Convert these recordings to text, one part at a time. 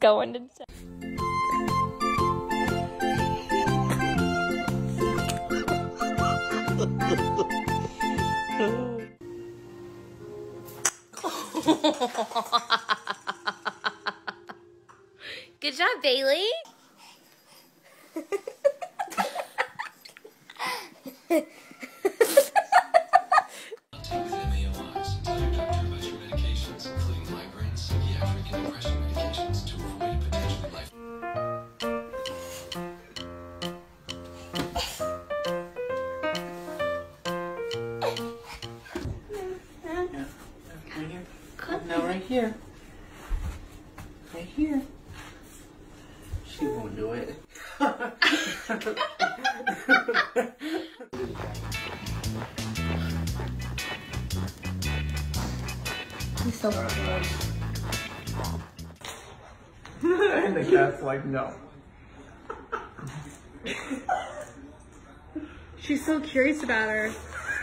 going to town. Good job, Bailey. No, right here. Right here. She won't do it. He's so funny. And the cat's like, no. She's so curious about her.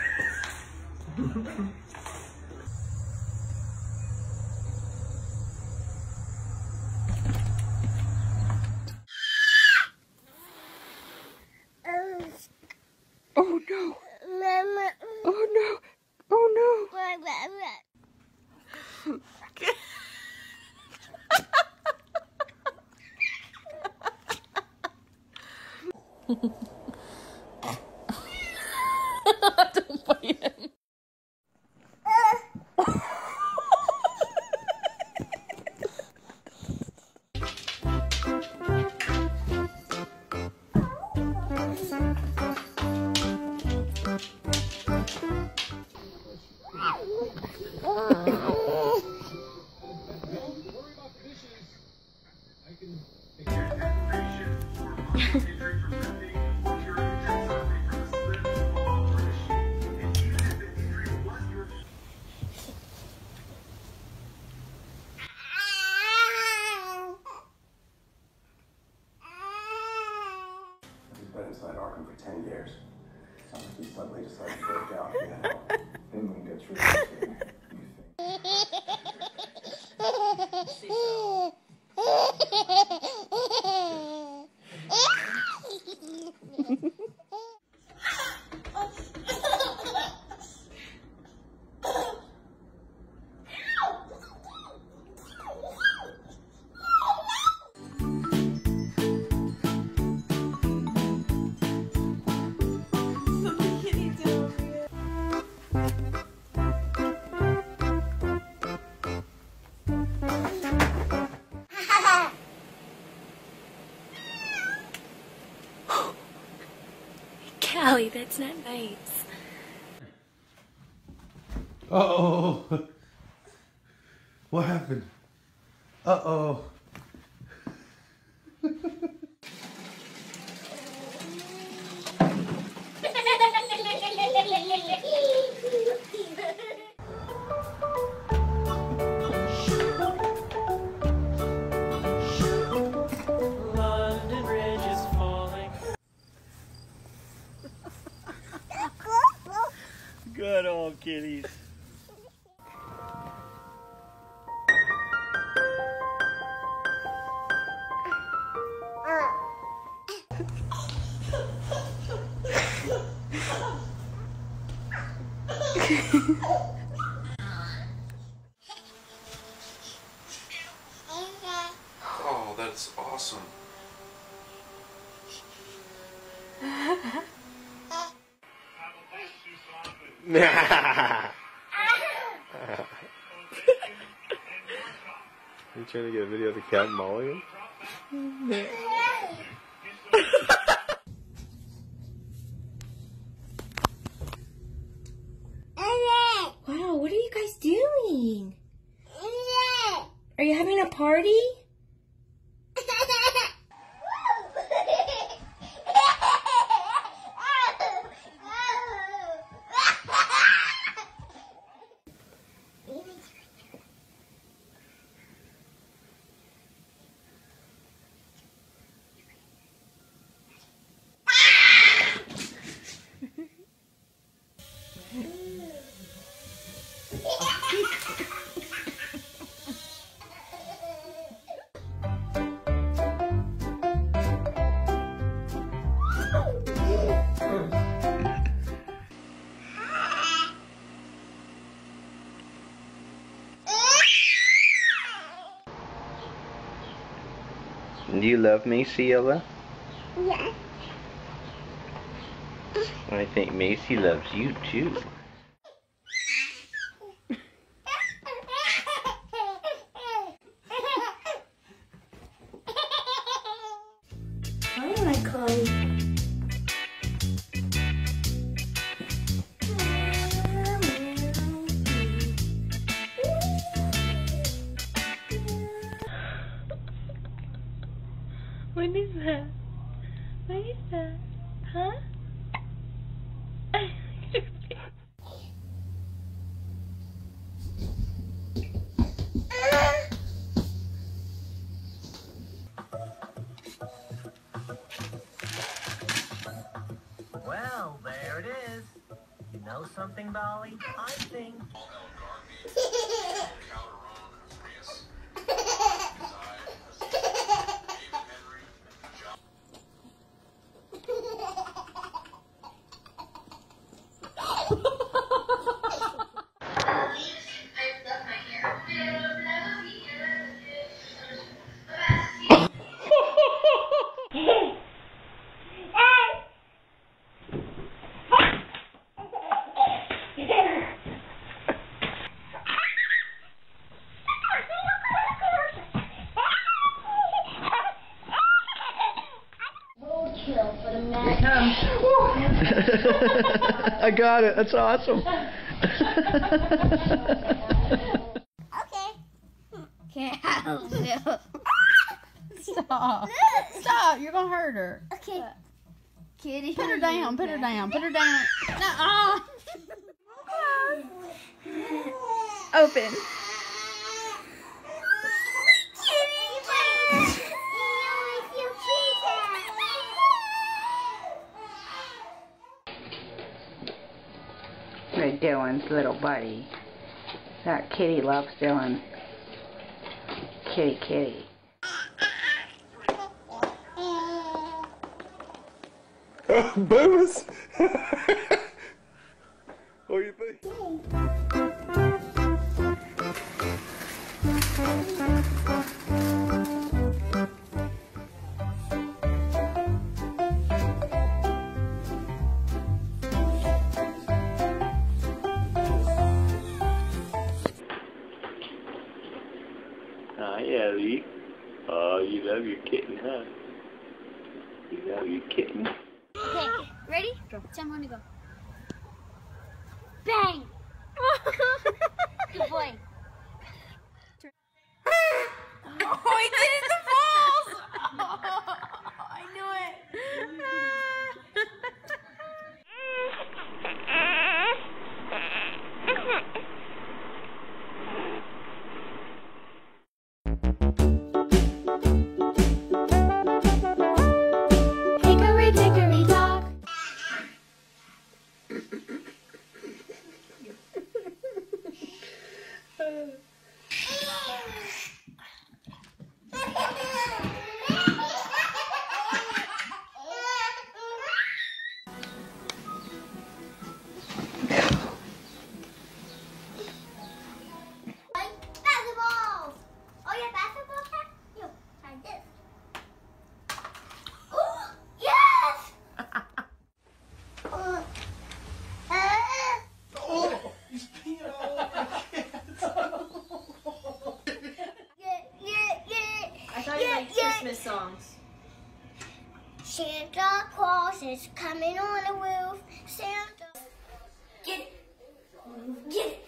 Oh no! Oh no! Oh no! Don't bite him. He's been inside Arkham for 10 years. Sounds like he suddenly decided to break out. Anyone gets rid of him. Callie, that's not nice. Uh-oh. What happened? Uh-oh. London Bridge is falling. Good old kitties. Oh, that's awesome. You trying to get a video of the cat mauling him? Wow, what are you guys doing? Are you having a party? Do you love Macy, Ella? Yeah. I think Macy loves you too. Why do I call you? What is that? What is that? Huh? Well, there it is. You know something, Dolly? I think. I got it. That's awesome. Okay. Can't help it. Stop. Stop. You're going to hurt her. Okay. Kitty. Put her down. Put her down. Put her down. Nuh-uh. Open. With Dylan's little buddy. That kitty loves Dylan. Kitty, kitty. Boomus! What do you think? Hi, Ellie. Oh, you love your kitten, huh? You love your kitten. Okay, ready? Go. So I'm gonna go. Bang! Good boy. Oh, he did it in the balls! Oh, I knew it. Hickory dickory dock. Basketballs! Oh, yeah, basketball cap? Yo, try this. Oh, yes! He's peeing all over kids. I thought you liked Christmas songs. Santa Claus is coming on the roof. Santa. Get it. Get it.